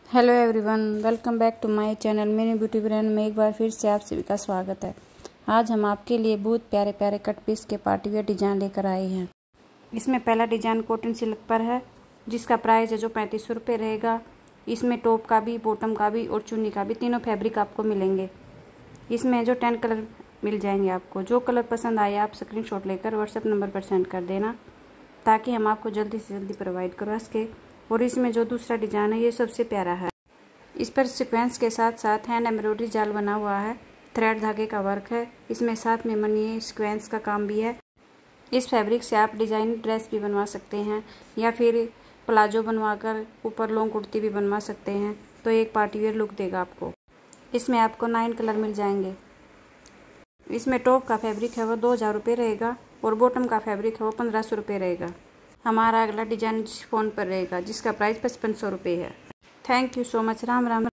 Hello everyone, welcome back to my channel Mini Beauty Brand में एक बार फिर से आप सभी का स्वागत है। आज हम आपके लिए बहुत प्यारे प्यारे कट पीस के पार्टी वेयर डिजाइन लेकर आए हैं। इसमें पहला डिजाइन कॉटन सिल्क पर है, जिसका प्राइस है जो 3500 रुपये रहेगा। इसमें टॉप का भी, बॉटम का भी और चुन्नी का भी तीनों फैब्रिक आपको मिलेंगे। इसमें जो 10 कलर मिल जाएंगे आपको। जो कलर पसंद आए आप स्क्रीनशॉट लेकर व्हाट्सएप नंबर पर सेंड कर देना, ताकि हम आपको जल्दी से जल्दी प्रोवाइड करवा सके। और इसमें जो दूसरा डिजाइन है ये सबसे प्यारा है। इस पर सीक्वेंस के साथ साथ हैंड एम्ब्रॉयडरी जाल बना हुआ है, थ्रेड धागे का वर्क है। इसमें साथ में मनी सीक्वेंस का काम भी है। इस फैब्रिक से आप डिजाइन ड्रेस भी बनवा सकते हैं, या फिर प्लाजो बनवाकर ऊपर लॉन्ग कुर्ती भी बनवा सकते हैं, तो एक पार्टी वेयर लुक देगा आपको। इसमें आपको 9 कलर मिल जाएंगे। इसमें टॉप का फैब्रिक है वो 2000 रुपये रहेगा, और बॉटम का फैब्रिक है वो 1500 रुपये रहेगा। हमारा अगला डिजाइन शिफॉन पर रहेगा, जिसका प्राइस 5500 रुपये है। Thank you so much. Ram Ram.